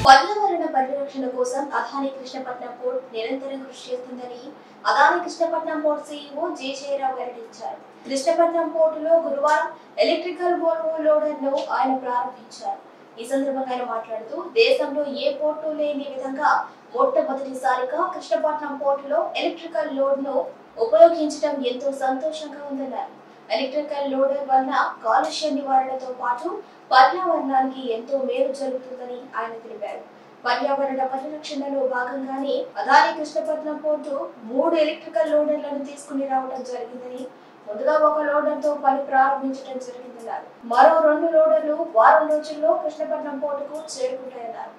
పర్యావరణ పరిరక్షణ కోసం అదాని కృష్ణపట్నం పోర్ట్ నిరంతరం కృషి చేస్తుందని Adani Krishnapatnam port CEO J Jayarao వెల్లడించారు. కృష్ణపట్నం పోర్టులో గురువారం ఎలక్ట్రికల్ వోల్వో లోడర్ను ఆయన ప్రారంభించారు. ఈ సందర్భంగా ఆయన మాట్లాడుతూ దేశంలో ఏ పోర్టు లేని విధంగా మొట్టమొదటిసారిగా కృష్ణపట్నం పోర్టులో ఎలక్ట్రికల్ లోడ్ను ఉపయోగించడం ఎంతో సంతోషంగా ఉందన్నారు. ఎలక్ట్రికల్ లోడర్ వల్ల కాలుష్య నివారణతో పాటు పర్యావరణానికి ఎంతో మేలు జరుగుతుందని ఆయన తెలిపారు. పర్యావరణ పరిరక్షణలో భాగంగానే అదాని కృష్ణపట్నం పోర్టు 3 ఎలక్ట్రికల్ లోడర్లను తీసుకుని రావడం జరిగిందని, ముందుగా ఒక లోడర్తో పని ప్రారంభించడం జరిగిందన్నారు. మరో 2 లోడర్లు వారం రోజుల్లో కృష్ణపట్నం పోర్టుకు చేరుకుంటాయన్నారు.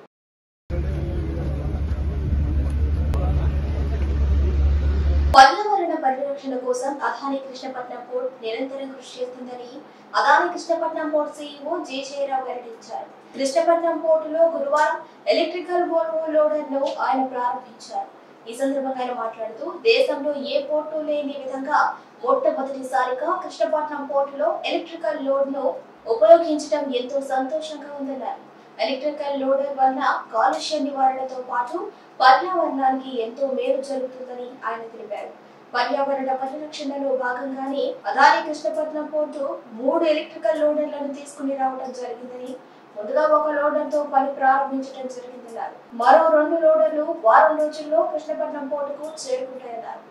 పర్యావరణ పరిరక్షణ కోసం అదాని కృష్ణపట్నం పోర్ట్ నిరంతరం కృషి చేస్తుందని Adani Krishnapatnam port CEO J Jayarao వెల్లడించారు. కృష్ణపట్నం పోర్టులో గురువారం ఎలక్ట్రికల్ వోల్వో లోడర్ను ఆయన ప్రారంభించారు. ఈ సందర్భంగా ఆయన మాట్లాడుతూ దేశంలో ఏ పోర్టు లేని విధంగా మొట్టమొదటిసారిగా కృష్ణపట్నం పోర్టులో ఎలక్ట్రికల్ లోడ్ను ఉపయోగించడం ఎంతో సంతోషంగా ఉందన్నారు. ఎలక్ట్రికల్ లోడర్ వల్ల కాలుష్య నివారణతో పాటు పర్యావరణానికి ఎంతో మేలు జరుగుతుందని ఆయన తెలిపారు. పర్యావరణ పరిరక్షణలో భాగంగానే అదాని కృష్ణపట్నం పోర్టు 3 ఎలక్ట్రికల్ లోడర్లను తీసుకుని రావడం జరిగిందని, ముందుగా ఒక లోడర్తో పని ప్రారంభించడం జరిగిందన్నారు. మరో 2 లోడర్లు వారం రోజుల్లో కృష్ణపట్నం పోర్టుకు చేరుకుంటాయన్నారు.